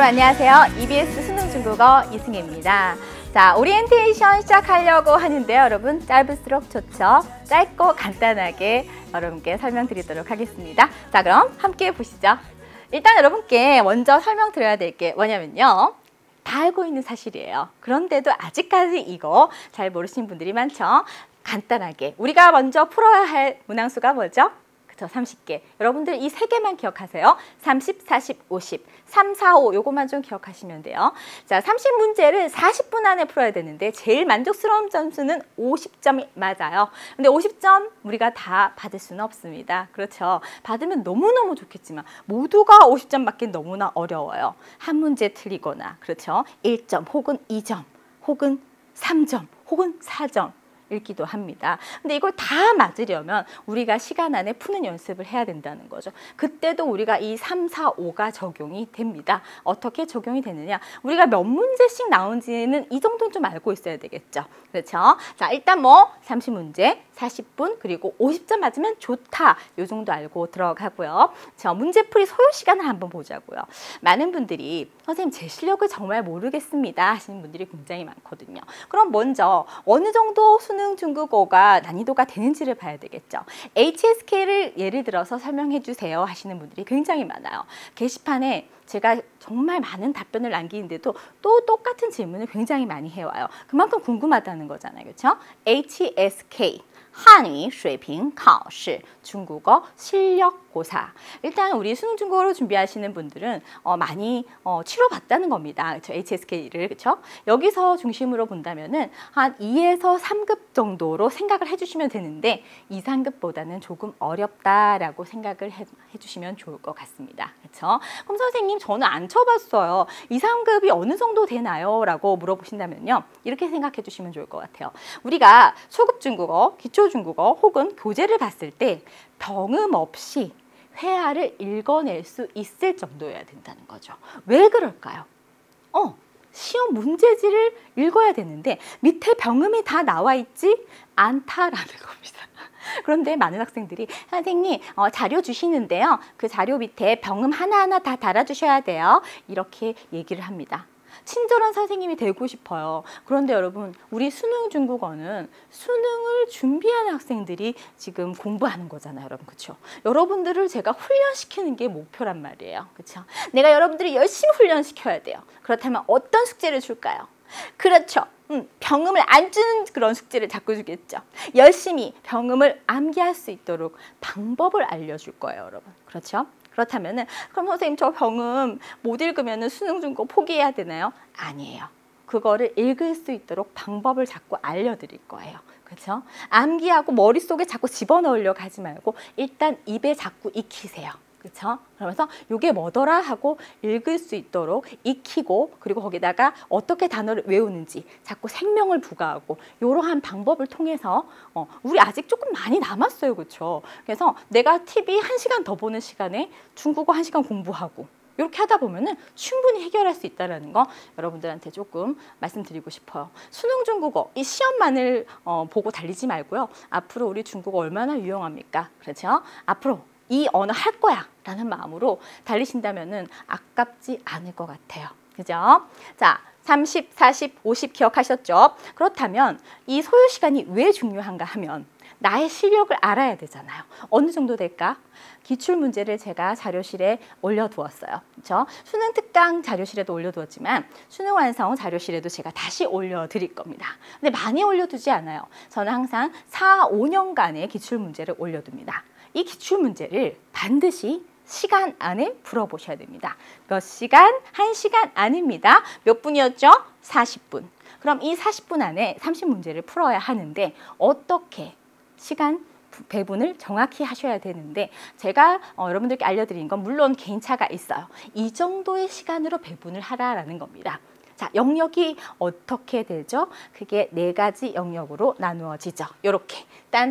안녕하세요. EBS 수능 중국어 이승혜입니다. 자, 오리엔테이션 시작하려고 하는데요. 여러분, 짧을수록 좋죠? 짧고 간단하게 여러분께 설명드리도록 하겠습니다. 자, 그럼 함께 보시죠. 일단 여러분께 먼저 설명드려야 될 게 뭐냐면요. 다 알고 있는 사실이에요. 그런데도 아직까지 이거 잘 모르시는 분들이 많죠? 간단하게 우리가 먼저 풀어야 할 문항수가 뭐죠? 그쵸, 30개. 여러분들 이 3개만 기억하세요. 30, 40, 50, 3, 4, 5 요것만 좀 기억하시면 돼요. 자, 30문제를 40분 안에 풀어야 되는데 제일 만족스러운 점수는 50점이 맞아요. 근데 50점 우리가 다 받을 수는 없습니다. 그렇죠. 받으면 너무너무 좋겠지만 모두가 50점 받긴 너무나 어려워요. 한 문제 틀리거나, 그렇죠. 1점 혹은 2점 혹은 3점 혹은 4점 읽기도 합니다. 근데 이걸 다 맞으려면 우리가 시간 안에 푸는 연습을 해야 된다는 거죠. 그때도 우리가 이 3, 4, 5가 적용이 됩니다. 어떻게 적용이 되느냐? 우리가 몇 문제씩 나온지는 이 정도는 좀 알고 있어야 되겠죠. 그렇죠? 자, 일단 뭐 30문제, 40분, 그리고 50점 맞으면 좋다. 요 정도 알고 들어가고요. 자, 문제풀이 소요 시간을 한번 보자고요. 많은 분들이 선생님 제 실력을 정말 모르겠습니다 하시는 분들이 굉장히 많거든요. 그럼 먼저 어느 정도 수능 중국어가 난이도가 되는지를 봐야 되겠죠. HSK를 예를 들어서 설명해 주세요 하시는 분들이 굉장히 많아요. 게시판에 제가 정말 많은 답변을 남기는데도 또 똑같은 질문을 굉장히 많이 해와요. 그만큼 궁금하다는 거잖아요. 그렇죠? HSK 한유 水平考试 중국어 실력고사. 일단 우리 수능 중국어로 준비하시는 분들은 많이 치러봤다는 겁니다. 그렇죠? HSK를. 그렇죠? 여기서 중심으로 본다면은 한 2에서 3급 정도로 생각을 해주시면 되는데 2, 3급보다는 조금 어렵다라고 생각을 해주시면 좋을 것 같습니다. 그렇죠? 그럼 선생님 저는 안 쳐봤어요. 2, 3급이 어느 정도 되나요? 라고 물어보신다면요. 이렇게 생각해 주시면 좋을 것 같아요. 우리가 초급 중국어, 기초 중국어 혹은 교재를 봤을 때 병음 없이 회화를 읽어낼 수 있을 정도여야 된다는 거죠. 왜 그럴까요? 시험 문제지를 읽어야 되는데 밑에 병음이 다 나와 있지 않다라는 겁니다. 그런데 많은 학생들이 선생님 자료 주시는데요. 그 자료 밑에 병음 하나하나 다 달아주셔야 돼요. 이렇게 얘기를 합니다. 친절한 선생님이 되고 싶어요. 그런데 여러분, 우리 수능 중국어는 수능을 준비하는 학생들이 지금 공부하는 거잖아요, 여러분. 그렇죠? 여러분들을 제가 훈련시키는 게 목표란 말이에요. 그렇죠? 내가 여러분들이 열심히 훈련시켜야 돼요. 그렇다면 어떤 숙제를 줄까요? 그렇죠. 병음을 안 주는 그런 숙제를 자꾸 주겠죠. 열심히 병음을 암기할 수 있도록 방법을 알려줄 거예요, 여러분. 그렇죠? 그렇다면은 그럼 선생님 저 병음 못 읽으면은 수능 중국어 포기해야 되나요? 아니에요. 그거를 읽을 수 있도록 방법을 자꾸 알려드릴 거예요. 그렇죠? 암기하고 머릿속에 자꾸 집어넣으려고 하지 말고 일단 입에 자꾸 익히세요. 그렇죠? 그러면서 이게 뭐더라 하고 읽을 수 있도록 익히고, 그리고 거기다가 어떻게 단어를 외우는지 자꾸 생명을 부과하고 이러한 방법을 통해서 우리 아직 조금 많이 남았어요. 그렇죠? 그래서 내가 TV 1시간 더 보는 시간에 중국어 1시간 공부하고 이렇게 하다 보면은 충분히 해결할 수 있다는 거 여러분들한테 조금 말씀드리고 싶어요. 수능 중국어 이 시험만을 보고 달리지 말고요. 앞으로 우리 중국어 얼마나 유용합니까? 그렇죠? 앞으로 이 언어 할 거야 라는 마음으로 달리신다면은 아깝지 않을 것 같아요. 그죠? 자, 30, 40, 50 기억하셨죠? 그렇다면 이 소요 시간이 왜 중요한가 하면 나의 실력을 알아야 되잖아요. 어느 정도 될까? 기출문제를 제가 자료실에 올려두었어요. 그렇죠? 수능 특강 자료실에도 올려두었지만 수능 완성 자료실에도 제가 다시 올려드릴 겁니다. 근데 많이 올려두지 않아요. 저는 항상 4, 5년간의 기출문제를 올려둡니다. 이 기출문제를 반드시 시간 안에 풀어보셔야 됩니다. 몇 시간? 1시간 아닙니다. 몇 분이었죠? 40분. 그럼 이 40분 안에 30문제를 풀어야 하는데 어떻게 시간 배분을 정확히 하셔야 되는데 제가 여러분들께 알려드린 건 물론 개인차가 있어요. 이 정도의 시간으로 배분을 하라라는 겁니다. 자, 영역이 어떻게 되죠? 그게 4가지 영역으로 나누어지죠. 요렇게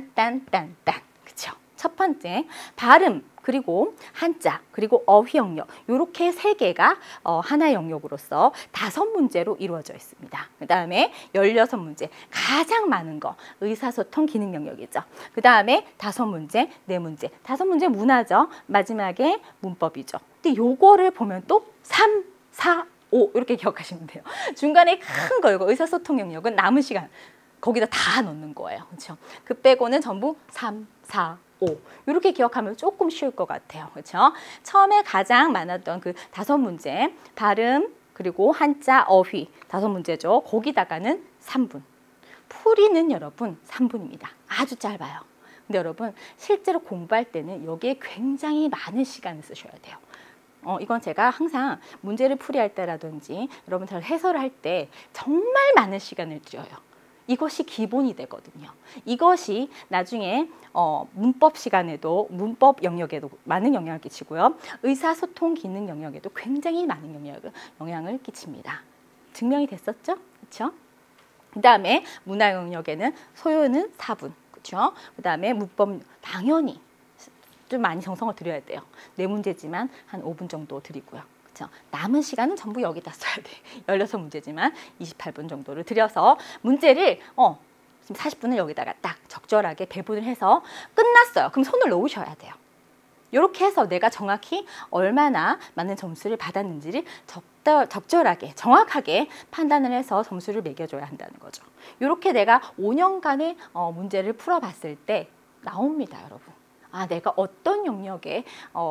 딴딴딴딴. 그쵸? 첫 번째, 발음, 그리고 한자, 그리고 어휘 영역 이렇게 3개가 하나의 영역으로서 5문제로 이루어져 있습니다. 그 다음에 16문제, 가장 많은 거 의사소통 기능 영역이죠. 그 다음에 5문제, 4문제, 5문제 문화죠. 마지막에 문법이죠. 근데 요거를 보면 또 3, 4, 5 이렇게 기억하시면 돼요. 중간에 큰 거 이거 의사소통 영역은 남은 시간 거기다 다 넣는 거예요. 그렇죠? 그 빼고는 전부 3, 4, 5 이렇게 기억하면 조금 쉬울 것 같아요. 그렇죠? 처음에 가장 많았던 그 5문제 발음 그리고 한자 어휘 5문제죠. 거기다가는 3분. 풀이는 여러분 3분입니다. 아주 짧아요. 근데 여러분 실제로 공부할 때는 여기에 굉장히 많은 시간을 쓰셔야 돼요. 이건 제가 항상 문제를 풀이할 때라든지 여러분들 해설을 할 때 정말 많은 시간을 들여요. 이것이 기본이 되거든요. 이것이 나중에 문법 시간에도 문법 영역에도 많은 영향을 끼치고요. 의사소통 기능 영역에도 굉장히 많은 영향을 끼칩니다. 증명이 됐었죠? 그렇죠? 그 다음에 문화 영역에는 소요는 4분. 그렇죠? 그 다음에 문법 당연히 좀 많이 정성을 들여야 돼요. 4문제지만 한 5분 정도 드리고요. 그렇죠? 남은 시간은 전부 여기다 써야 돼. 16문제지만 28분 정도를 들여서 문제를 지금 40분을 여기다가 딱 적절하게 배분을 해서 끝났어요. 그럼 손을 놓으셔야 돼요. 이렇게 해서 내가 정확히 얼마나 많은 점수를 받았는지를 적절하게 정확하게 판단을 해서 점수를 매겨줘야 한다는 거죠. 이렇게 내가 5년간의 문제를 풀어봤을 때 나옵니다, 여러분. 내가 어떤 영역에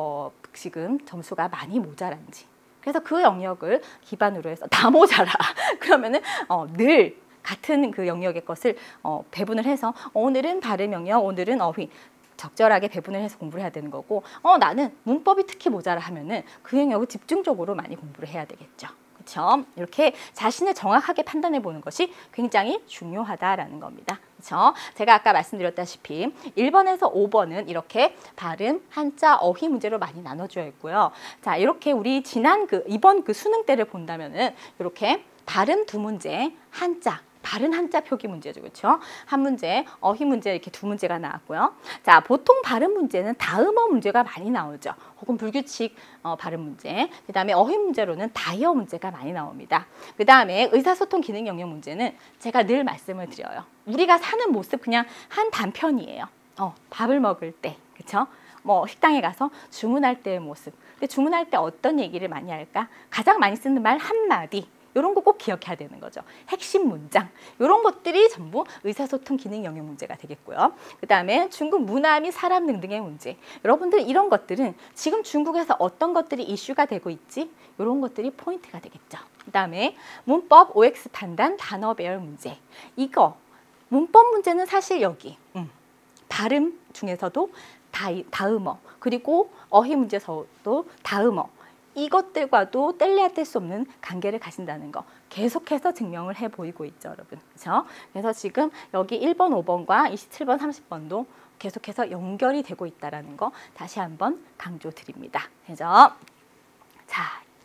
지금 점수가 많이 모자란지. 그래서 그 영역을 기반으로 해서 다 모자라. 그러면은 늘 같은 그 영역의 것을 배분을 해서 오늘은 발음 영역, 오늘은 어휘 적절하게 배분을 해서 공부를 해야 되는 거고 나는 문법이 특히 모자라 하면은 그 영역을 집중적으로 많이 공부를 해야 되겠죠. 그렇죠? 이렇게 자신을 정확하게 판단해 보는 것이 굉장히 중요하다라는 겁니다. 그렇죠? 제가 아까 말씀드렸다시피 1번에서 5번은 이렇게 발음, 한자, 어휘 문제로 많이 나눠져 있고요. 자, 이렇게 우리 지난 이번 수능 때를 본다면은 이렇게 발음 2문제, 한자 바른 한자 표기 문제죠. 그렇죠? 한 문제, 어휘 문제 이렇게 2문제가 나왔고요. 자, 보통 발음 문제는 다음어 문제가 많이 나오죠. 혹은 불규칙 발음 문제. 그 다음에 어휘 문제로는 다이어 문제가 많이 나옵니다. 그 다음에 의사소통 기능 영역 문제는 제가 늘 말씀을 드려요. 우리가 사는 모습 그냥 한 단편이에요. 밥을 먹을 때, 그렇죠? 식당에 가서 주문할 때의 모습. 근데 주문할 때 어떤 얘기를 많이 할까? 가장 많이 쓰는 말 한마디. 이런 거 꼭 기억해야 되는 거죠. 핵심 문장. 이런 것들이 전부 의사소통 기능 영역 문제가 되겠고요. 그 다음에 중국 문화 및 사람 등등의 문제. 여러분들 이런 것들은 지금 중국에서 어떤 것들이 이슈가 되고 있지? 이런 것들이 포인트가 되겠죠. 그 다음에 문법 OX 판단 단어 배열 문제. 이거 문법 문제는 사실 여기 발음 중에서도 다음어 그리고 어휘 문제에서도 다음어 이것들과도 뗄래야 뗄 수 없는 관계를 가진다는 거 계속해서 증명을 해 보이고 있죠, 여러분. 그렇죠? 그래서 지금 여기 1번, 5번과 27번, 30번도 계속해서 연결이 되고 있다는 거 다시 한번 강조드립니다. 그죠? 자,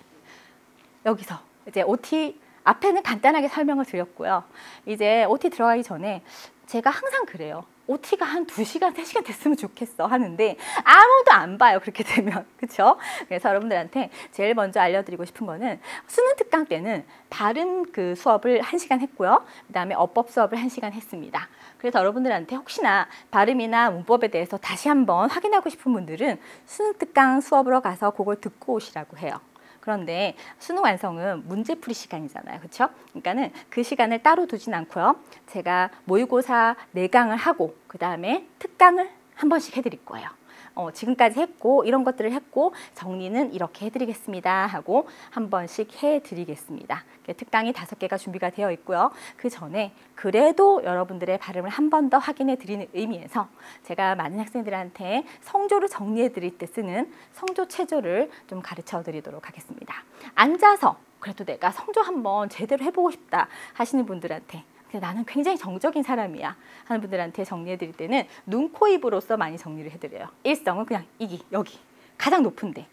여기서 이제 OT 앞에는 간단하게 설명을 드렸고요. 이제 OT 들어가기 전에 제가 항상 그래요. OT가 한 2시간, 3시간 됐으면 좋겠어 하는데 아무도 안 봐요. 그렇게 되면. 그렇죠? 그래서 여러분들한테 제일 먼저 알려드리고 싶은 거는 수능 특강 때는 발음 수업을 1시간 했고요. 그 다음에 어법 수업을 1시간 했습니다. 그래서 여러분들한테 혹시나 발음이나 문법에 대해서 다시 한번 확인하고 싶은 분들은 수능 특강 수업으로 가서 그걸 듣고 오시라고 해요. 그런데 수능 완성은 문제풀이 시간이잖아요. 그렇죠? 그러니까는 그 시간을 따로 두진 않고요. 제가 모의고사 4강을 하고 그 다음에 특강을 한 번씩 해드릴 거예요. 지금까지 했고 이런 것들을 했고 정리는 이렇게 해드리겠습니다 하고 한 번씩 해드리겠습니다. 특강이 5개가 준비가 되어 있고요. 그 전에 그래도 여러분들의 발음을 한 번 더 확인해 드리는 의미에서 제가 많은 학생들한테 성조를 정리해 드릴 때 쓰는 성조 체조를 좀 가르쳐 드리도록 하겠습니다. 앉아서 그래도 내가 성조 한번 제대로 해보고 싶다 하시는 분들한테 나는 굉장히 정적인 사람이야 하는 분들한테 정리해 드릴 때는 눈, 코, 입으로서 많이 정리를 해드려요. 일성은 그냥 여기 가장 높은데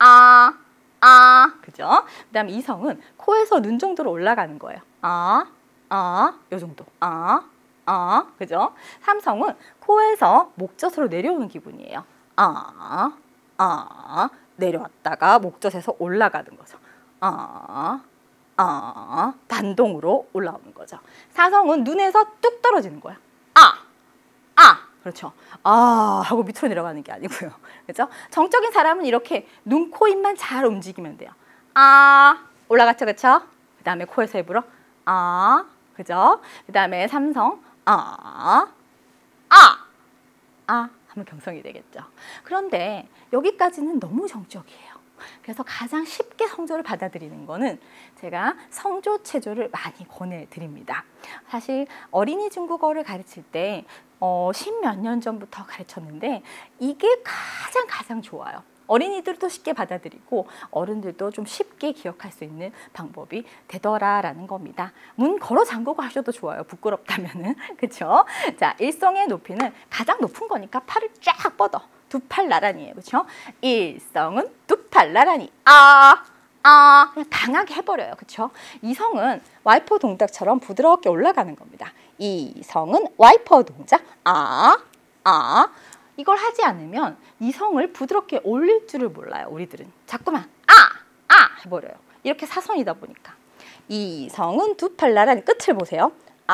그죠? 그 다음에 이성은 코에서 눈 정도로 올라가는 거예요. 요 정도 그죠? 삼성은 코에서 목젖으로 내려오는 기분이에요. 내려왔다가 목젖에서 올라가는 거죠. 반동으로 올라오는 거죠. 사성은 눈에서 뚝 떨어지는 거야. 그렇죠. 하고 밑으로 내려가는 게 아니고요. 그렇죠? 정적인 사람은 이렇게 눈, 코, 입만 잘 움직이면 돼요. 올라갔죠, 그쵸? 그 다음에 코에서 입으로 아, 그죠? 그 다음에 삼성 하면 경성이 되겠죠. 그런데 여기까지는 너무 정적이에요. 그래서 가장 쉽게 성조를 받아들이는 거는 제가 성조 체조를 많이 권해드립니다. 사실 어린이 중국어를 가르칠 때 10몇 년 전부터 가르쳤는데 이게 가장 좋아요. 어린이들도 쉽게 받아들이고 어른들도 좀 쉽게 기억할 수 있는 방법이 되더라라는 겁니다. 문 걸어 잠그고 하셔도 좋아요. 부끄럽다면은. 그렇죠? 자, 일성의 높이는 가장 높은 거니까 팔을 쫙 뻗어. 두 팔 나란히예요. 그렇죠? 일성은 두 팔 나란히. 그냥 강하게 해버려요. 그렇죠? 이성은 와이퍼 동작처럼 부드럽게 올라가는 겁니다. 이성은 와이퍼 동작. 이걸 하지 않으면 이성을 부드럽게 올릴 줄을 몰라요. 우리들은 자꾸만 해버려요. 이렇게 사선이다 보니까. 이성은 두 팔 나란히. 끝을 보세요.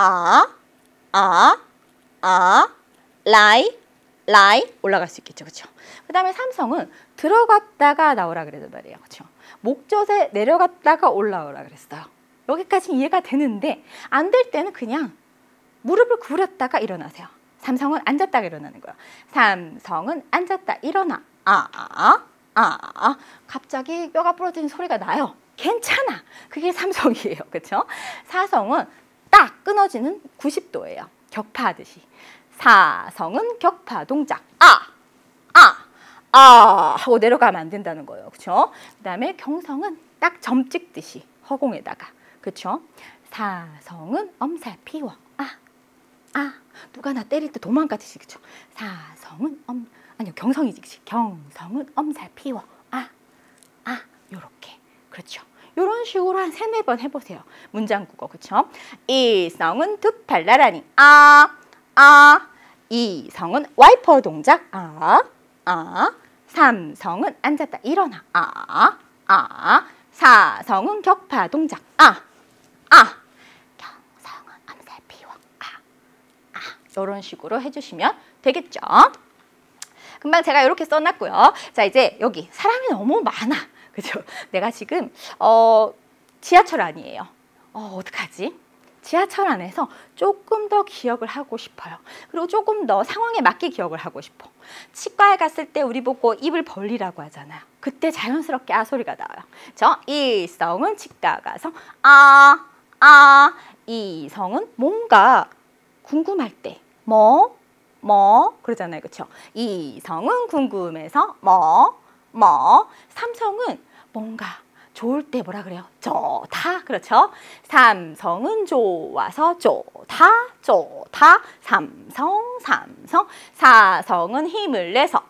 라이 올라갈 수 있겠죠. 그렇죠? 그 다음에 삼성은 들어갔다가 나오라 그래도 말이에요. 그렇죠? 목젖에 내려갔다가 올라오라 그랬어요. 여기까지 이해가 되는데 안 될 때는 그냥 무릎을 구부렸다가 일어나세요. 삼성은 앉았다가 일어나는 거예요. 삼성은 앉았다 일어나. 갑자기 뼈가 부러지는 소리가 나요. 괜찮아. 그게 삼성이에요. 그렇죠? 사성은 딱 끊어지는 90도예요. 격파하듯이. 사성은 격파 동작. 하고 내려가면 안 된다는 거예요. 그렇죠? 그다음에 경성은 딱 점 찍듯이 허공에다가. 그렇죠? 사성은 엄살 피워. 누가 나 때릴 때 도망가듯이. 그렇죠? 사성은 아니요, 경성이지. 경성은 엄살 피워. 요렇게. 그렇죠? 요런 식으로 한 3-4번 해보세요. 문장국어. 그렇죠? 일성은 두 팔 나란히. 이성은 와이퍼 동작. 삼성은 앉았다 일어나. 사성은 격파 동작. 경성은 엄살 피워. 이런 식으로 해주시면 되겠죠. 금방 제가 이렇게 써놨고요. 자, 이제 여기 사람이 너무 많아. 그죠? 내가 지금 지하철 안이에요. 어떡하지? 지하철 안에서 조금 더 기억을 하고 싶어요. 그리고 조금 더 상황에 맞게 기억을 하고 싶어. 치과에 갔을 때 우리 보고 입을 벌리라고 하잖아요. 그때 자연스럽게 소리가 나와요. 일성은 치과 가서 이성은 뭔가 궁금할 때 그러잖아요. 그렇죠? 이성은 궁금해서 삼성은 뭔가 좋을 때 뭐라 그래요? 좋다. 그렇죠? 삼성은 좋아서 좋다. 삼성. 사성은 힘을 내서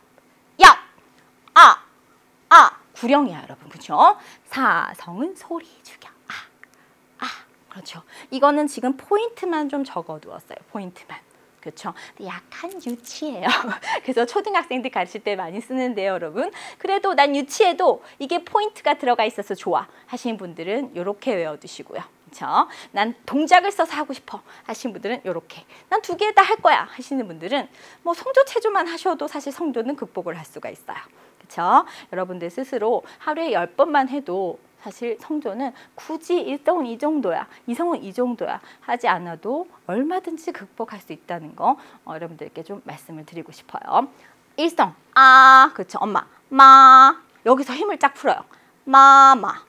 구령이야, 여러분. 그렇죠? 사성은 소리 죽여. 그렇죠? 이거는 지금 포인트만 좀 적어두었어요. 포인트만. 그렇죠? 약간 유치해요. 그래서 초등학생들 가르칠 때 많이 쓰는데요, 여러분. 그래도 난 유치해도 이게 포인트가 들어가 있어서 좋아 하시는 분들은 이렇게 외워두시고요. 그렇죠? 난 동작을 써서 하고 싶어 하시는 분들은 이렇게. 난 2개 다 할 거야 하시는 분들은 뭐 성조 체조만 하셔도 사실 성조는 극복을 할 수가 있어요. 그렇죠? 여러분들 스스로 하루에 10번만 해도 사실 성조는 굳이 일성은 이 정도야, 이성은 이 정도야 하지 않아도 얼마든지 극복할 수 있다는 거 여러분들께 좀 말씀을 드리고 싶어요. 일성, 그렇죠. 엄마, 여기서 힘을 쫙 풀어요. 마마.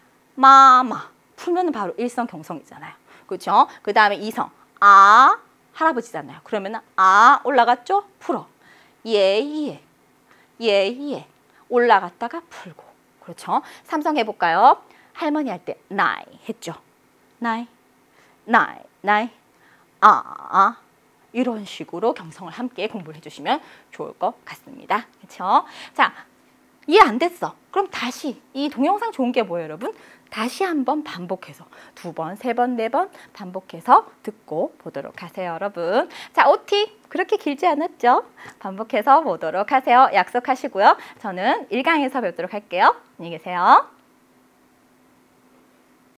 풀면 바로 일성 경성이잖아요. 그렇죠? 그 다음에 이성, 할아버지잖아요. 그러면 올라갔죠? 풀어. 예. 올라갔다가 풀고. 그렇죠? 삼성 해볼까요? 할머니 할 때 나이 했죠. 나이. 이런 식으로 경성을 함께 공부를 해주시면 좋을 것 같습니다. 그렇죠? 자, 이해 안 됐어. 그럼 다시 이 동영상 좋은 게 뭐예요, 여러분? 다시 한번 반복해서 2번, 3번, 4번 반복해서 듣고 보도록 하세요, 여러분. 자, OT 그렇게 길지 않았죠? 반복해서 보도록 하세요. 약속하시고요. 저는 1강에서 뵙도록 할게요. 안녕히 계세요.